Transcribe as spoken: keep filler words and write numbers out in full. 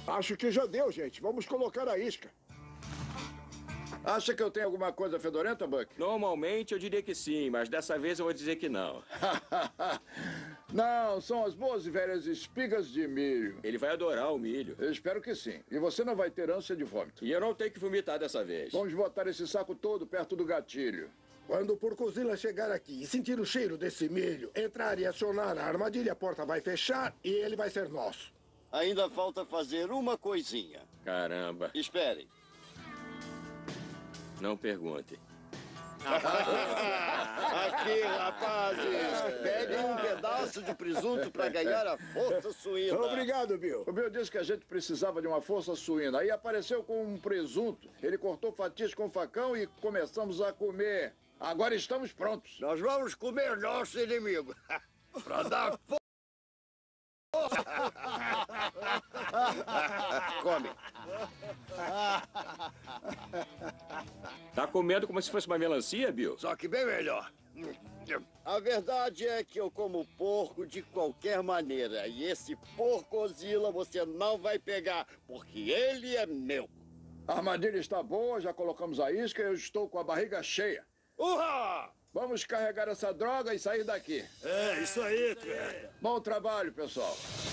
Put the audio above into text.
Acho que já deu, gente. Vamos colocar a isca. Acha que eu tenho alguma coisa fedorenta, Buck? Normalmente eu diria que sim, mas dessa vez eu vou dizer que não. Não, são as boas e velhas espigas de milho. Ele vai adorar o milho. Eu espero que sim. E você não vai ter ânsia de vômito. E eu não tenho que vomitar dessa vez. Vamos botar esse saco todo perto do gatilho. Quando o Porcozilla chegar aqui e sentir o cheiro desse milho, entrar e acionar a armadilha, a porta vai fechar e ele vai ser nosso. Ainda falta fazer uma coisinha. Caramba. Esperem. Não pergunte. Aqui, rapazes, peguem um pedaço de presunto para ganhar a força suína. Obrigado, Bill. O Bill disse que a gente precisava de uma força suína. Aí apareceu com um presunto. Ele cortou fatias com facão e começamos a comer. Agora estamos prontos. Nós vamos comer nosso inimigo. Para dar força. Come. Tá comendo como se fosse uma melancia, Bill? Só que bem melhor. A verdade é que eu como porco de qualquer maneira. E esse Porcozilla você não vai pegar, porque ele é meu. A armadilha está boa, já colocamos a isca e eu estou com a barriga cheia. Urra! Vamos carregar essa droga e sair daqui. É, isso aí, cara. Bom trabalho, pessoal.